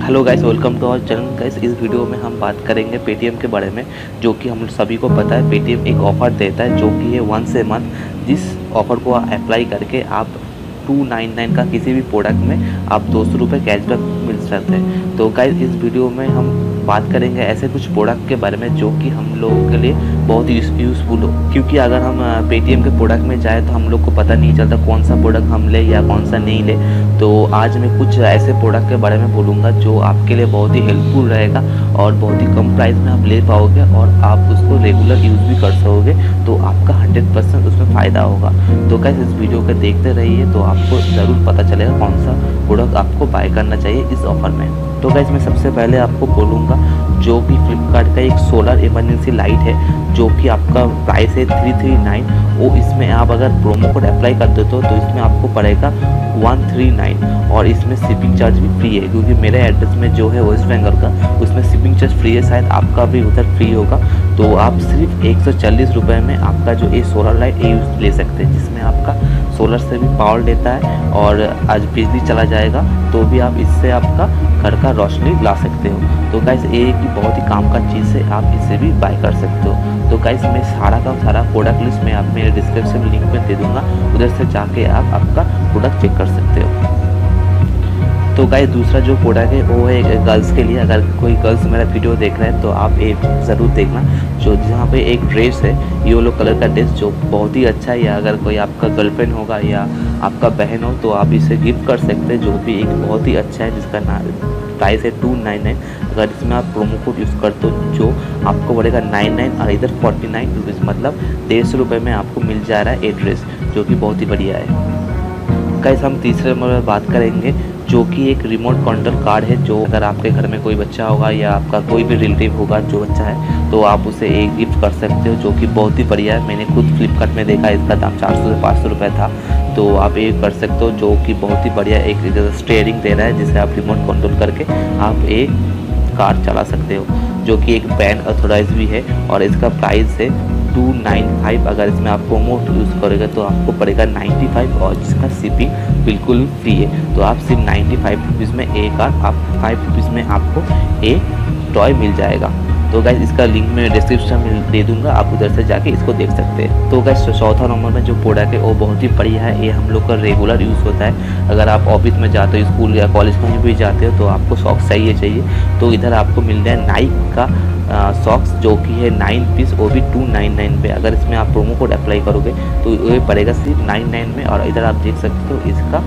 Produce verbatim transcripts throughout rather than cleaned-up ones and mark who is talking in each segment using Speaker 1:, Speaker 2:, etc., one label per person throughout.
Speaker 1: Hello guys, welcome to our channel. Guys, इस video में हम बात करेंगे पेटीएम के बारे में, जो कि हम सभी को पता है पेटीएम एक ऑफ़र देता है जो कि है वंस ए मंथ। जिस ऑफ़र को अप्लाई करके आप टू नाइन नाइन का किसी भी प्रोडक्ट में आप दो सौ रुपये कैशबैक मिल सकते हैं। तो गाइस, इस वीडियो में हम बात करेंगे ऐसे कुछ प्रोडक्ट के बारे में जो कि हम लोगों के लिए बहुत ही यूज़फुल हो, क्योंकि अगर हम पेटीएम के प्रोडक्ट में जाए तो हम लोग को पता नहीं चलता कौन सा प्रोडक्ट हम ले या कौन सा नहीं ले। तो आज मैं कुछ ऐसे प्रोडक्ट के बारे में बोलूँगा जो आपके लिए बहुत ही हेल्पफुल रहेगा और बहुत ही कम प्राइस में आप ले पाओगे और आप उसको रेगुलर यूज़ भी कर सकोगे, तो आपका हंड्रेड परसेंट उसमें फ़ायदा होगा। तो गाइस, इस वीडियो को देखते रहिए तो आपको ज़रूर पता चलेगा कौन सा प्रोडक्ट आपको बाय करना चाहिए इस ऑफ़र में। तो गाइस, मैं सबसे पहले आपको बोलूँगा जो कि फ्लिपकार्ट का एक सोलर इमरजेंसी लाइट है, जो कि आपका प्राइस है थ्री थ्री नाइन। वो इसमें आप अगर प्रोमो कोड अप्लाई कर देते हो तो इसमें आपको पड़ेगा वन थ्री नाइन और इसमें शिपिंग चार्ज भी फ्री है, क्योंकि मेरे एड्रेस में जो है वेस्ट बंगाल का उसमें शिपिंग चार्ज फ्री है। शायद आपका भी उधर फ्री होगा। तो आप सिर्फ एक सौ चालीस रुपये में आपका जो ये सोलर लाइट ये ले सकते हैं, जिसमें आपका सोलर से भी पावर लेता है और आज बिजली चला जाएगा तो भी आप इससे आपका घर का रोशनी ला सकते हो। तो गाइस, ये की बहुत ही काम का चीज़ है, आप इसे भी बाय कर सकते हो। तो गाइस, मैं सारा का सारा प्रोडक्ट लिस्ट में आप मेरे डिस्क्रिप्शन लिंक में दे दूँगा, उधर से जाके आप आपका प्रोडक्ट चेक कर सकते हो। तो गाइस, दूसरा जो प्रोडक्ट है वो है गर्ल्स के लिए। अगर कोई गर्ल्स मेरा वीडियो देख रहा है तो आप एक ज़रूर देखना, जो जहाँ पे एक ड्रेस है येलो कलर का ड्रेस जो बहुत ही अच्छा है, या अगर कोई आपका गर्लफ्रेंड होगा या आपका बहन हो तो आप इसे गिफ्ट कर सकते हैं, जो भी एक बहुत ही अच्छा है, जिसका नाम प्राइस है टू नाइन नाइन। अगर इसमें आप प्रोमो कोड यूज़ करते हो जो आपको पड़ेगा नाइन नाइन और इधर फोर्टी नाइन रुपीज़, मतलब डेढ़ सौ रुपये में आपको मिल जा रहा है ये ड्रेस, जो कि बहुत ही बढ़िया है। गाइस, हम तीसरे नंबर पर बात करेंगे जो कि एक रिमोट कंट्रोल कार है, जो अगर आपके घर में कोई बच्चा होगा या आपका कोई भी रिलेटिव होगा जो बच्चा है तो आप उसे एक गिफ्ट कर सकते हो, जो कि बहुत ही बढ़िया है। मैंने खुद फ्लिपकार्ट में देखा, इसका दाम चार सौ से पाँच सौ रुपये था। तो आप ये कर सकते हो, जो कि बहुत ही बढ़िया एक स्टीयरिंग दे रहा है, जिसे आप रिमोट कंट्रोल करके आप एक कार चला सकते हो, जो कि एक ब्रांड ऑथोराइज भी है और इसका प्राइस है टू नाइन फाइव। अगर इसमें आप प्रोमो यूज़ करोगे तो आपको पड़ेगा नाइन्टी फाइव और जिसका शिपिंग बिल्कुल फ्री है। तो आप सिर्फ नाइन्टी फाइव रुपीज़ में एक कार, आप फाइव रुपीज़ में आपको एक टॉय मिल जाएगा। तो गाइस, इसका लिंक मैं डिस्क्रिप्शन में दे दूंगा, आप उधर से जाके इसको देख सकते हैं। तो गाइस, चौथा नंबर में जो प्रोडक्ट है वो बहुत ही बढ़िया है, ये हम लोग का रेगुलर यूज़ होता है। अगर आप ऑफिस में जाते हो, स्कूल या कॉलेज कहीं भी जाते हो तो आपको सॉक्स चाहिए चाहिए तो इधर आपको मिल रहा है नाइक का सॉक्स, जो कि है नाइन पीस, वो भी टू नाइन नाइन पे। अगर इसमें आप प्रोमो कोड अप्लाई करोगे तो ये पड़ेगा सिर्फ नाइन नाइन में और इधर आप देख सकते हो इसका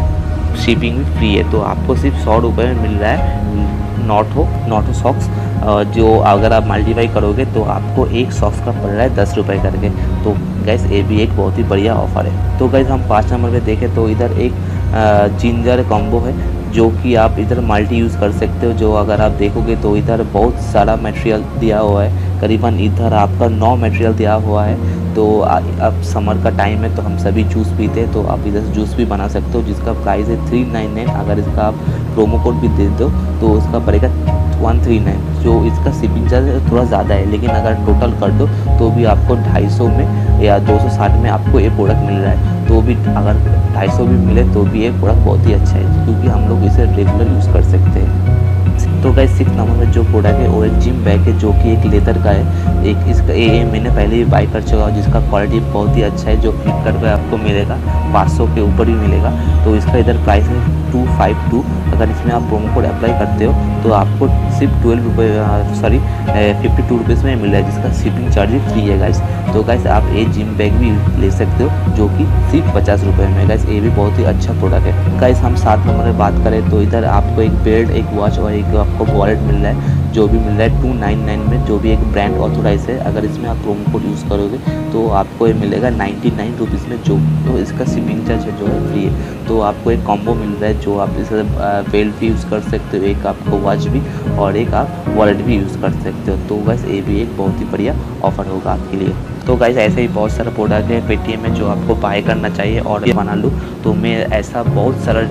Speaker 1: शिपिंग भी फ्री है। तो आपको सिर्फ सौ रुपये में मिल रहा है नॉटो नॉटो सॉक्स, जो अगर आप मल्टीप्लाई करोगे तो आपको एक सॉक्स का पड़ रहा है दस रुपये करके। तो गैस, ये भी एक बहुत ही बढ़िया ऑफर है। तो गैस, हम पाँच नंबर पे देखें तो इधर एक जिंजर कॉम्बो है, जो कि आप इधर मल्टी यूज़ कर सकते हो। जो अगर आप देखोगे तो इधर बहुत सारा मटेरियल दिया हुआ है, करीबन इधर आपका नौ मटेरियल दिया हुआ है। तो अब समर का टाइम है तो हम सभी जूस पीते हैं, तो आप इधर से जूस भी बना सकते हो, जिसका प्राइस है थ्री नाइन नाइन। अगर इसका आप प्रोमो कोड भी दे दो तो उसका पड़ेगा वन थ्री नाइन। जो इसका शिपिंग चार्ज थोड़ा ज़्यादा है, लेकिन अगर टोटल कर दो तो भी आपको ढाई सौ में या दो सौ साठ में आपको ये प्रोडक्ट मिल रहा है। तो भी अगर ढाई सौ भी मिले तो भी ये प्रोडक्ट बहुत ही अच्छा है, क्योंकि हम लोग इसे रेगुलर यूज़ कर सकते हैं। तो गाइस, सिक्स नंबर में जो प्रोडक्ट है वो एक जिम बैग है, जो कि एक लेदर का है। एक इसका ये, ये मैंने पहले ही बाई कर चुका हूँ, जिसका क्वालिटी बहुत ही अच्छा है, जो फ्लिपकार्ट पे आपको मिलेगा पाँच सौ के ऊपर ही मिलेगा। तो इसका इधर प्राइस है टू फाइव टू। अगर इसमें आप प्रोमो कोड अप्लाई करते हो तो आपको सिर्फ ट्वेल्व रुपये सॉरी फिफ्टी टू रुपीज़ में मिल रहा है, जिसका शिपिंग चार्ज भी फ्री है गाइस। तो गाइस, आप ये जिम बैग भी ले सकते हो, जो कि सिर्फ पचास रुपये में। गाइस, ये भी बहुत ही अच्छा प्रोडक्ट है। गाइस, हम सात नंबर में बात करें तो इधर आपको एक बेल्ट, एक वॉच और एक आपको वॉलेट मिल रहा है, जो भी मिल रहा है टू नाइन नाइन में, जो भी एक ब्रांड ऑथोराइज है। अगर इसमें आप प्रोमो कोड यूज़ करोगे तो आपको ये मिलेगा नाइन्टी नाइन रुपीज़ में, जो तो इसका शिपिंग चार्ज है जो है फ्री है। तो आपको एक कॉम्बो मिल रहा है, जो आप इसे बेल्ट भी यूज़ कर सकते हो, एक आपको वॉच भी और एक आप वॉलेट भी यूज़ कर सकते हो। तो गाइस, ये भी एक बहुत ही बढ़िया ऑफर होगा आपके लिए। तो गाइस, ऐसे ही बहुत सारा प्रोडक्ट है पेटीएम में जो आपको बाय करना चाहिए। और बना लूँ तो मैं ऐसा बहुत सारा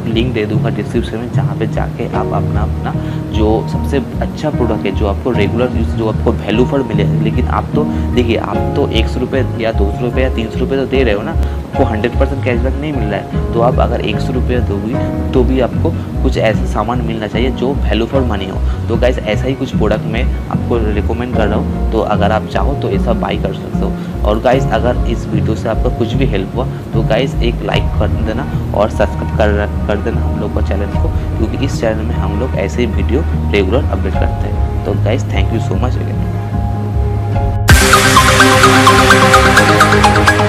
Speaker 1: लिंक दे दूंगा डिस्क्रिप्शन में, जहाँ पे जाके आप अपना अपना जो सबसे अच्छा प्रोडक्ट है जो आपको रेगुलर यूज जो आपको वैल्यू फॉर मिले। लेकिन आप तो देखिए, आप तो एक सौ रुपये या दो सौ रुपये या तीन सौ रुपये तो दे रहे हो ना, आपको हंड्रेड परसेंट कैशबैक नहीं मिल रहा है। तो आप अगर एक सौ रुपये दोगी तो भी आपको कुछ ऐसा सामान मिलना चाहिए जो वैल्यू फॉर मनी हो। तो गाइस ऐसा ही कुछ प्रोडक्ट मैं आपको रिकमेंड कर रहा हूँ, तो अगर आप चाहो तो ऐसा बाई कर सकते हो। और गाइस अगर इस वीडियो से आपका कुछ भी हेल्प हुआ तो गाइस एक लाइक कर देना और सब्सक्राइब कर कर देना हम लोग का चैनल को, क्योंकि इस चैनल में हम लोग ऐसे ही वीडियो रेगुलर अपडेट करते हैं। तो guys thank you so much again.